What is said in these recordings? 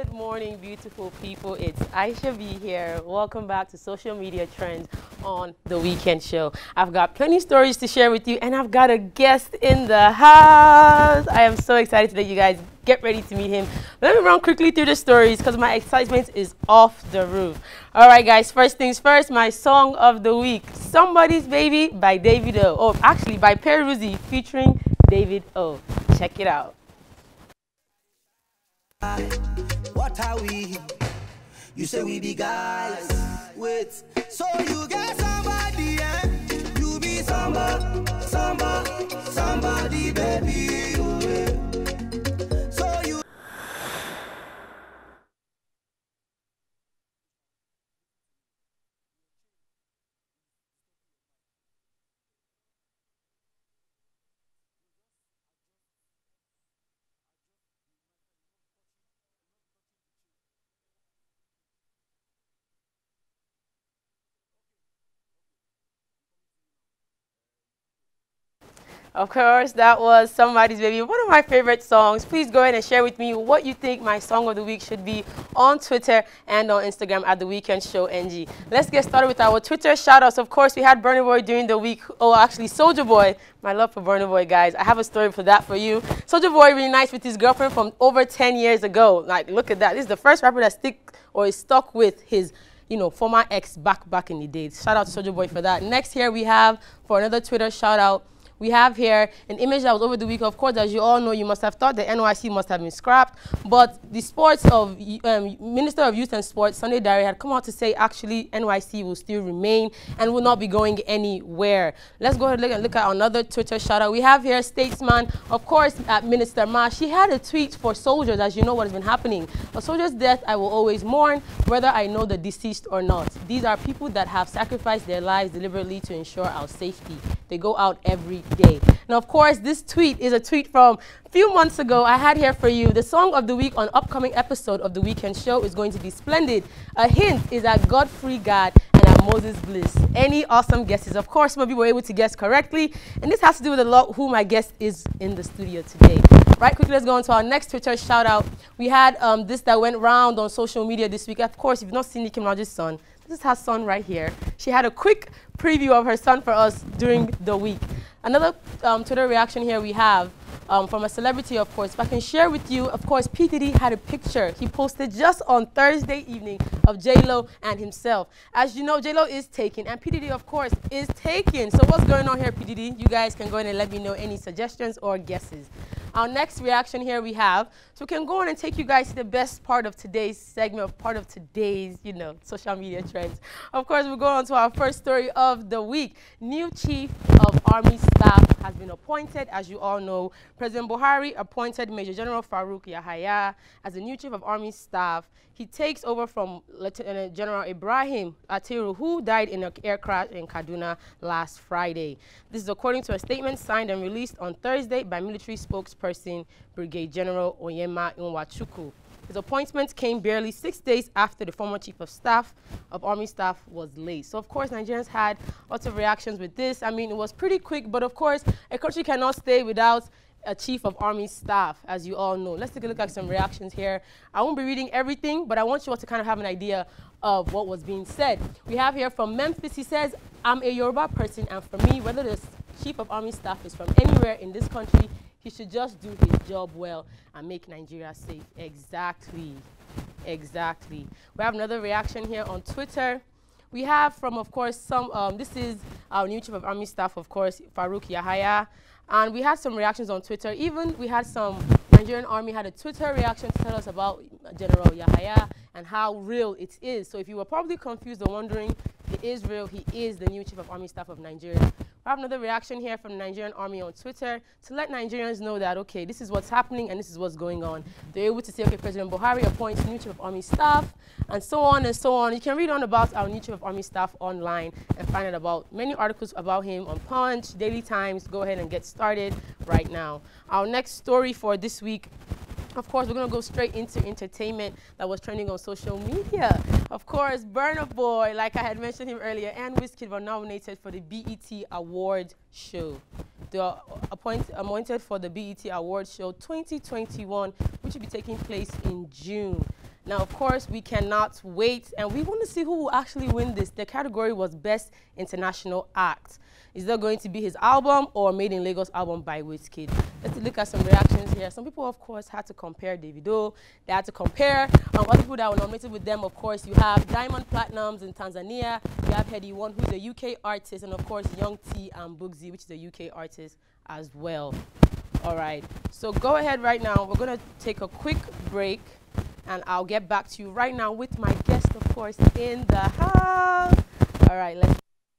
Good morning, beautiful people. It's Aisha B here. Welcome back to Social Media Trends on the Weekend Show. I've got plenty stories to share with you, and I've got a guest in the house. I am so excited today, you guys. Get ready to meet him. Let me run quickly through the stories because my excitement is off the roof. All right, guys, first things first, my song of the week, Somebody's Baby by David O. Oh, actually, by Peruzzi featuring David O. Check it out. What are we? You say we be guys. Wait, so you get somebody, eh? You be somebody, baby. So you. Of course, that was Somebody's Baby, one of my favorite songs. Please go ahead and share with me what you think my song of the week should be on Twitter and on Instagram at The Weekend Show NG. Let's get started with our Twitter shout-outs. Of course, we had Burna Boy during the week. Oh, actually, Soulja Boy. My love for Burna Boy, guys. I have a story for that for you. Soulja Boy reunites with his girlfriend from over 10 years ago. Like, look at that. This is the first rapper that is stuck with his former ex back in the days. Shout out to Soulja Boy for that. Next here we have, for another Twitter shout-out, we have here an image that was over the week. Of course, as you all know, you must have thought the NYC must have been scrapped. But the Minister of Youth and Sports, Sunday Dare, had come out to say, actually, NYC will still remain and will not be going anywhere. Let's go ahead and look at another Twitter shout-out. We have here Statesman, of course, at Minister Ma. She had a tweet for soldiers, as you know what has been happening. A soldier's death, I will always mourn, whether I know the deceased or not. These are people that have sacrificed their lives deliberately to ensure our safety. They go out every day. Now, of course, this tweet is a tweet from a few months ago. I had here for you the song of the week on upcoming episode of The Weekend Show is going to be splendid. A hint is at Godfrey God and at Moses Bliss. Any awesome guesses? Of course, some of you were able to guess correctly, and this has to do with a lot who my guest is in the studio today. Right, quickly, let's go on to our next Twitter shout out. We had this that went round on social media this week. Of course, if you've not seen Nicki Minaj's son, this is her son right here. She had a quick preview of her son for us during the week. Another Twitter reaction here we have from a celebrity, of course. If I can share with you, of course, P. Diddy had a picture he posted just on Thursday evening of J-Lo and himself. As you know, J-Lo is taken, and P. Diddy, of course, is taken. So what's going on here, P. Diddy? You guys can go in and let me know any suggestions or guesses. Our next reaction here we have, so we can go on and take you guys to the best part of today's segment, part of today's, social media trends. Of course, we'll go on to our first story of the week. New Chief of Army Staff has been appointed. As you all know, President Buhari appointed Major General Farouk Yahaya as the new Chief of Army Staff. He takes over from Lieutenant General Ibrahim Atiru, who died in an air crash in Kaduna last Friday. This is according to a statement signed and released on Thursday by military spokesperson Brigadier General Onyema Nwachukwu. His appointment came barely 6 days after the former Chief of Staff of Army Staff was laid. So, of course, Nigerians had lots of reactions with this. I mean, it was pretty quick, but, of course, a country cannot stay without a Chief of Army Staff, as you all know. Let's take a look at some reactions here. I won't be reading everything, but I want you all to kind of have an idea of what was being said. We have here from Memphis, he says, I'm a Yoruba person, and for me, whether the Chief of Army Staff is from anywhere in this country, he should just do his job well and make Nigeria safe. Exactly. Exactly. We have another reaction here on Twitter. We have from, of course, this is our new Chief of Army Staff, of course, Farouk Yahaya. And we had some reactions on Twitter. Even we had some Nigerian Army had a Twitter reaction to tell us about General Yahaya and how real it is. So if you were probably confused or wondering, it is real. He is the new Chief of Army Staff of Nigeria. We have another reaction here from the Nigerian Army on Twitter to let Nigerians know that, okay, this is what's happening and this is what's going on. They're able to say, okay, President Buhari appoints new Chief of Army Staff, and so on and so on. You can read on about our new Chief of Army Staff online and find out about many articles about him on Punch, Daily Times. Go ahead and get started right now. Our next story for this week, of course, we're going to go straight into entertainment that was trending on social media. Of course, Burna Boy, like I had mentioned him earlier, and Wizkid were nominated for the BET Award Show. They are appointed for the BET Award Show 2021, which will be taking place in June. Now, of course, we cannot wait, and we want to see who will actually win this. The category was Best International Act. Is there going to be his album or Made in Lagos album by Wizkid? Let's look at some reactions here. Some people, of course, had to compare Davido. They had to compare other people that were nominated with them. Of course, you have Diamond Platinums in Tanzania. You have Heady One, who's a UK artist, and of course, Young T and Bugsy, which is a UK artist as well. All right, so go ahead right now. We're going to take a quick break, and I'll get back to you right now with my guest, of course, in the house. All right, let's.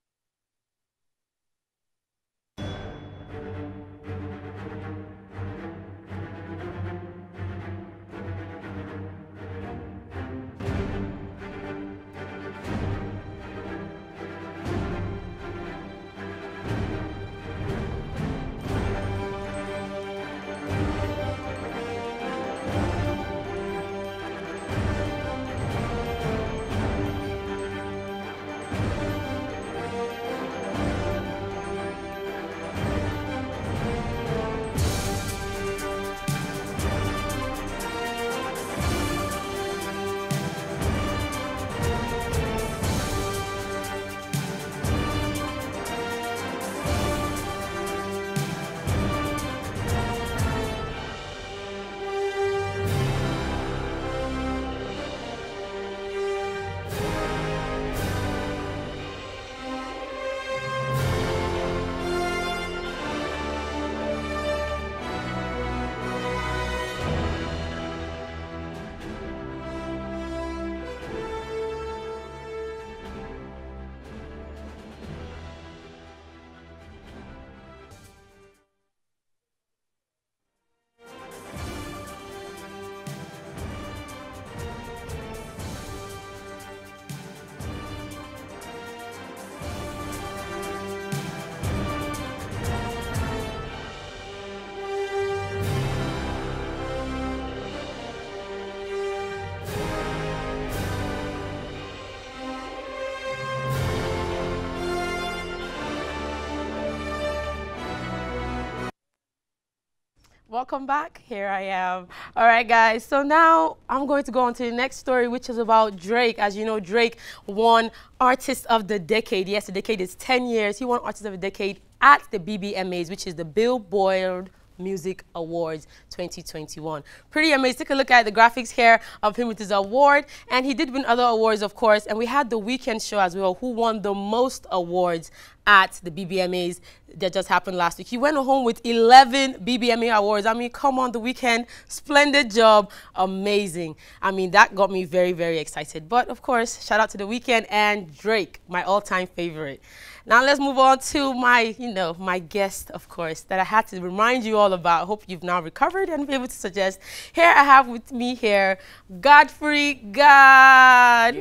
Welcome back. Here I am. All right, guys. So now I'm going to go on to the next story, which is about Drake. As you know, Drake won Artist of the Decade. Yes, the decade is 10 years. He won Artist of the Decade at the BBMAs, which is the Billboard Music Awards 2021. Pretty amazing. Take a look at the graphics here of him with his award, and he did win other awards, of course, and we had the Weekend show as well, who won the most awards at the BBMAs that just happened last week. He went home with 11 BBMA awards. I mean, come on, the Weekend, splendid job, amazing. I mean, that got me very, very excited. But of course, shout out to the Weekend and Drake, my all-time favorite. Now let's move on to my, my guest, of course, that I had to remind you all about. Hope you've now recovered and be able to suggest. Here I have with me here, Godfrey God.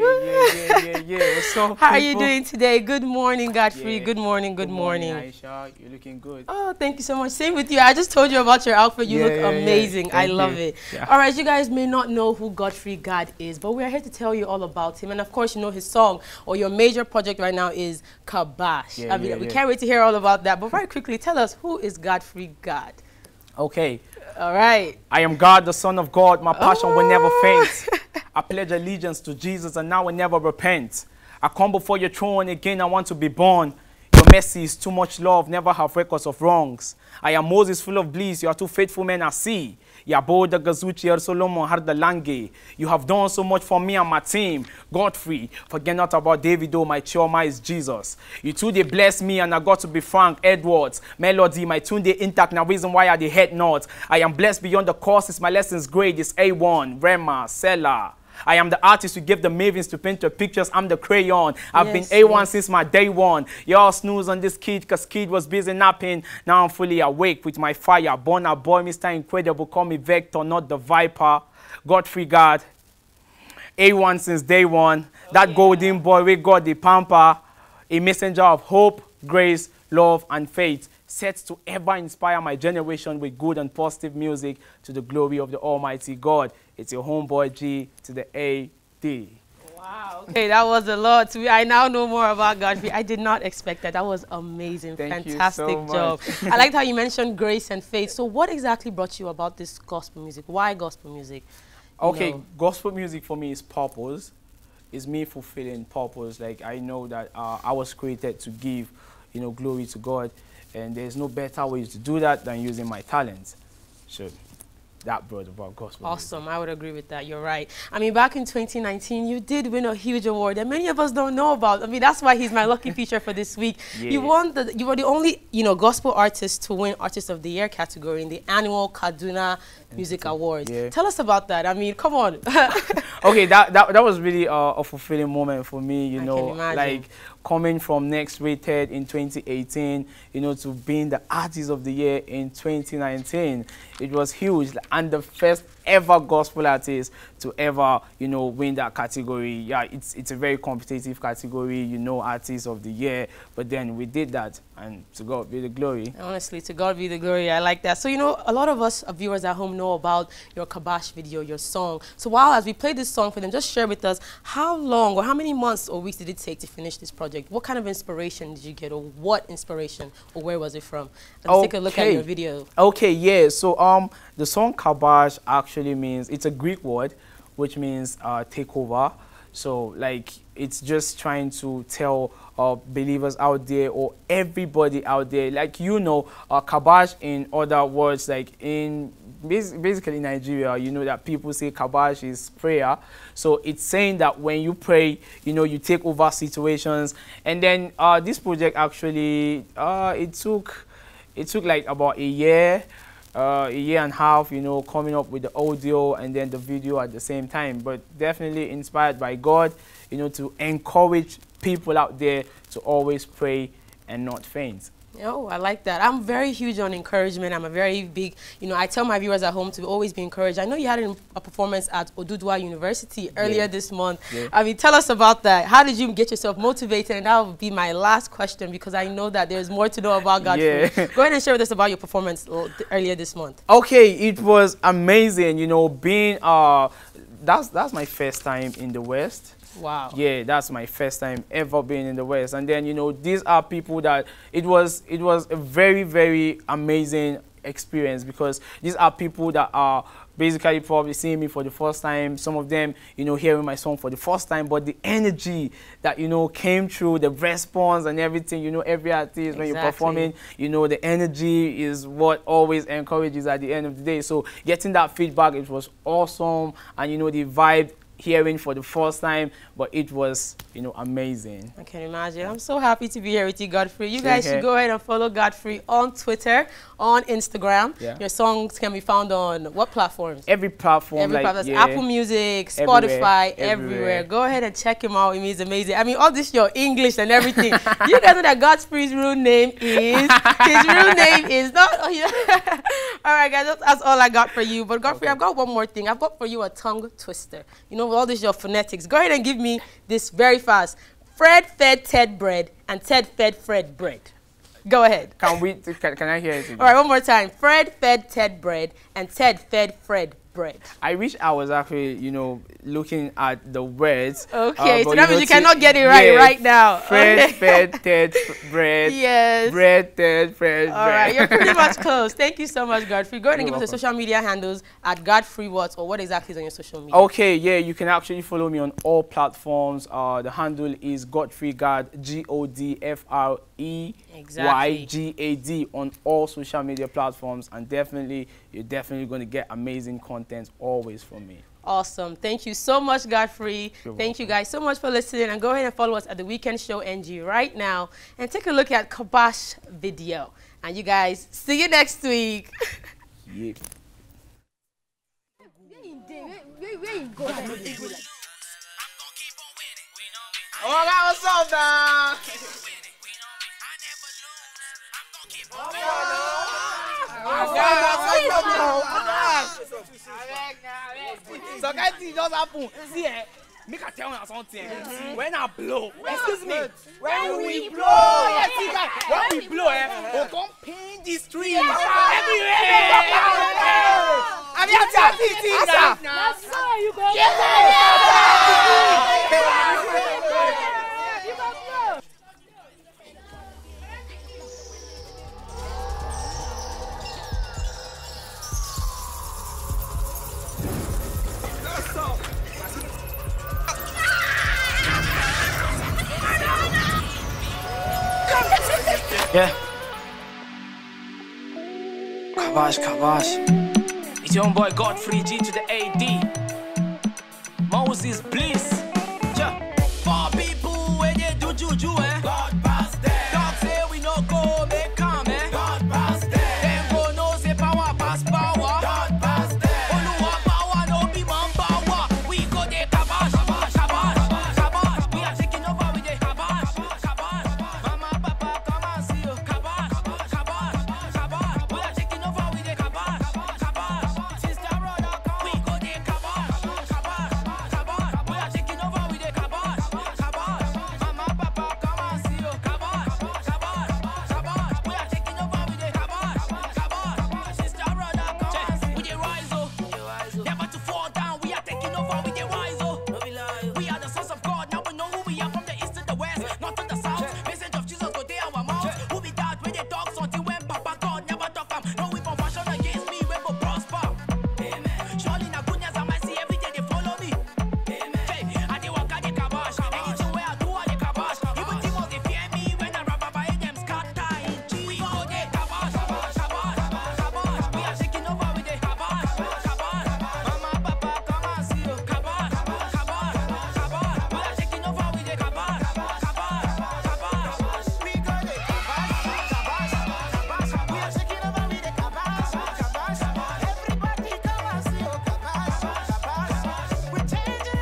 Yeah. What's up, How are you doing today? Good morning, Godfrey. Yeah. Good morning. Good morning, Aishat. You're looking good. Oh, thank you so much. Same with you. I just told you about your outfit. You look amazing. I love it. Yeah. All right, you guys may not know who Godfrey God is, but we're here to tell you all about him. And of course, you know his song or your major project right now is Kabash. We can't wait to hear all about that. But very quickly, tell us, who is Godfrey God? Okay. All right. I am God, the Son of God. My passion will never faint. I pledge allegiance to Jesus and now will never repent. I come before your throne again. I want to be born. Your mercy is too much love, never have records of wrongs. I am Moses full of bliss, you are two faithful men I see. Yabo the Gazuchi Solomon had the Lange. You have done so much for me and my team. Godfrey, forget not about Davido, my Chioma is Jesus. You two they bless me and I got to be Frank Edwards. Melody, my tune they intact, now reason why I the head not. I am blessed beyond the courses, my lessons grade is A1, Rema, Seller. I am the artist who give the mavens to paint your pictures. I'm the crayon. I've been A1 since my day one. Y'all snooze on this kid because kid was busy napping. Now I'm fully awake with my fire. Born a boy, Mr. Incredible. Call me Vector, not the Viper. Godfrey God. A1 since day one. That golden boy, we got the pamper. A messenger of hope, grace, love, and faith. Set to ever inspire my generation with good and positive music to the glory of the Almighty God. It's your homeboy G to the A-D. Wow. Okay, that was a lot. I now know more about Godfrey. I did not expect that. That was amazing. Fantastic job. I liked how you mentioned grace and faith. So what exactly brought you about this gospel music? Why gospel music? Okay, know? gospel music for me is purpose. It's me fulfilling purpose. Like I know that I was created to give, glory to God, and there's no better way to do that than using my talents. So that brought about gospel Awesome. music. I would agree with that. You're right. I mean, back in 2019, you did win a huge award that many of us don't know about. I mean, that's why he's my lucky feature for this week. Yeah. You were the only, gospel artist to win Artist of the Year category in the annual Kaduna Music Awards. Yeah. Tell us about that. I mean, come on. Okay, that was really a fulfilling moment for me, I can imagine. like coming from Next Rated in 2018, to being the Artist of the Year in 2019. It was huge, and the first ever gospel artist to ever, win that category. Yeah, it's a very competitive category, Artist of the Year, but then we did that, and to God be the glory. Honestly, to God be the glory. I like that. So, a lot of us viewers at home know about your Kabash video, your song. So while as we play this song for them, just share with us how long or how many months or weeks did it take to finish this project? What kind of inspiration did you get, or what inspiration, or where was it from? Let's take a look at your video. Okay, yeah. So the song Kabash actually means, it's a Greek word, which means take over. So like it's just trying to tell believers out there, or everybody out there, like Kabash in other words, like in basically in Nigeria, that people say Kabash is prayer. So it's saying that when you pray, you take over situations. And then this project actually it took like about a year and a half, coming up with the audio and then the video at the same time. But definitely inspired by God, to encourage people out there to always pray and not faint. Oh, I like that. I'm very huge on encouragement. I'm a very big, I tell my viewers at home to always be encouraged. I know you had a performance at Oduduwa University earlier this month. Yeah. I mean, tell us about that. How did you get yourself motivated? And that would be my last question, because I know that there's more to know about God. Yeah. Go ahead and share with us about your performance earlier this month. Okay, it was amazing, being, that's my first time in the West. Wow. Yeah, that's my first time ever being in the West. And then, these are people that it was a very, very amazing experience, because these are people that are basically probably seeing me for the first time. Some of them, hearing my song for the first time, but the energy that, came through, the response and everything, every artist, when you're performing, the energy is what always encourages at the end of the day. So getting that feedback, it was awesome. And, the vibe, hearing for the first time, but it was, amazing. I can imagine. I'm so happy to be here with you, Godfrey. You guys should go ahead and follow Godfrey on Twitter, on Instagram. Yeah. Your songs can be found on what platforms? Every platform. Every platform. Yeah. Apple Music, Spotify, everywhere. Go ahead and check him out. He's amazing. I mean, all this, your English and everything. You guys know that Godfrey's real name is, his real name is not, all right, guys, that's all I got for you. But Godfrey, I've got one more thing. I've got for you a tongue twister. With all this, your phonetics. Go ahead and give me this very fast. Fred fed Ted bread, and Ted fed Fred bread. Go ahead. Can I hear it again? All right, one more time. Fred fed Ted bread, and Ted fed Fred bread. I wish I was actually, looking at the words. Okay, so that means you cannot get it right now. Fred fed Ted bread. Yes. Bread, Ted, Fred, all right, you're pretty much close. Thank you so much, Godfrey. Go ahead and give us the social media handles at Godfrey what, or what exactly is on your social media? Okay, yeah, you can actually follow me on all platforms. The handle is Godfrey Gad, GODFREYGAD on all social media platforms, and you're definitely going to get amazing content always from me. Awesome. Thank you so much, Godfrey. Thank you guys so much for listening, and go ahead and follow us at The Weekend Show NG right now and take a look at Kabash video. And you guys, see you next week. Yeah. Oh, that was so down. So guys, it just happen. See, make I tell you something. When I blow, excuse me, when we blow, yes, see guys, when we blow, we'll come paint the streets everywhere. I mean, that's how you go. Yeah. Kavash. It's your own boy Godfrey G to the AD. Moses Bliss. Yeah. For people where they do juju, eh? God pass them. Dog say we no go make come, eh? God pass them. Them go no say power pass power. God pass them. Oluwa power no be man power. We go there kavash. We are taking over with the kavash. Mama, papa, come and see you. Kavash. We are taking over with the kavash. Sister, brother, come. We go there kavash. We are taking over with the kavash. Mama, papa, come and see you. Kavash. We are taking over with the kavash. Sister, brother, come and see. We dey rise, oh. Never to fall down. We are taking over with the rise, oh. We are the sons of God. Now we know who we are, from the east to the west, not to the south. Message of Jesus go there our mouth. Who be that when they talk something when Papa God never talk am? No weapon fashion against me, we go prosper. Amen. Surely na goodness and mercy every day they follow me. Amen. Hey, I dey waka the kabash. Anything where I do I the kabash. Even demons they fear me when I rap about them scatter in Jesus. We go the kabash. We are taking over with the kabash. Mama, papa, come and see you. Kabash. We are taking over with the kabash. We go the kabash. We are taking over with the kabash. Everybody come and see you. Kabash. We changing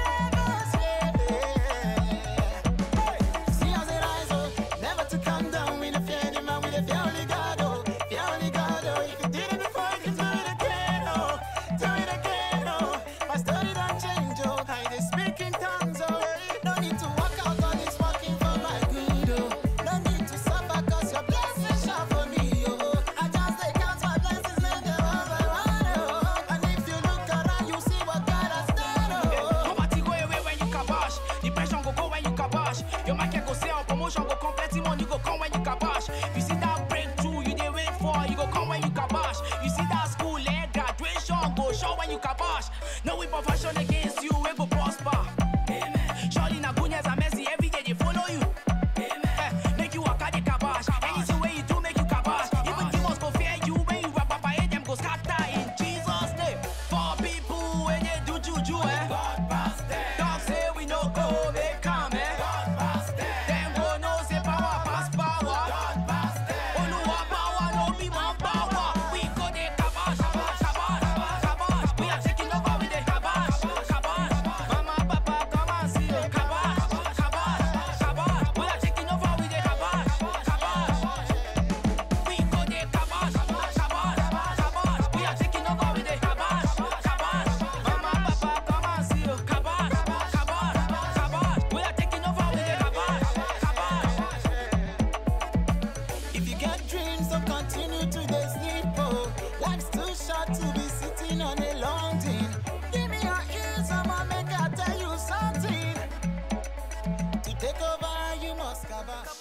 See us rise, oh, never to come down. We the fear the man, we the fear only God, oh, fear only God, oh. If you did it before, you can do it again, oh, do it again, oh. My story don't change, oh. I dey speak in tongues, oh. No need to walk out, God is working for my good, oh. No need to suffer, cause your blessings shall for me, oh. I just take out my blessings, let them all by one, oh. And if you look around, you see what God has done, oh. Poverty go away when you kabash. Depression go go when you kabash. Your market go sell, promotion go come, plenty money go come when you kabash. You see that breakthrough you dey wait for, you go come when you kabash. You see that school graduation go show when you kabash. No weapon fashion against you, we go prosper. Amen. Surely na goodness and mercy every day they follow you. Amen. Make you waka the kabash. Anything where you do make you kabash. Even demons go fear you when you rap about them go scatter in Jesus' name. For people when they do juju, eh? God pass them. Dog say we no go make come, eh? God pass them. Them go no say power pass power. God pass them. Oluwa power no be man power. We go the kabash. We are taking over with the kabash. Mama, papa, come and see you. Kabash. We are taking over with the kabash. We go the kabash. We are taking over with the kabash. Mama, papa, come and see you. Kabash. We are taking over with the kabash. If you get dreams, don't continue to dey sleep, oh. Life's too short to be sitting on a long thing. Give me your ears, someone make I tell you something. To take over, you must cover.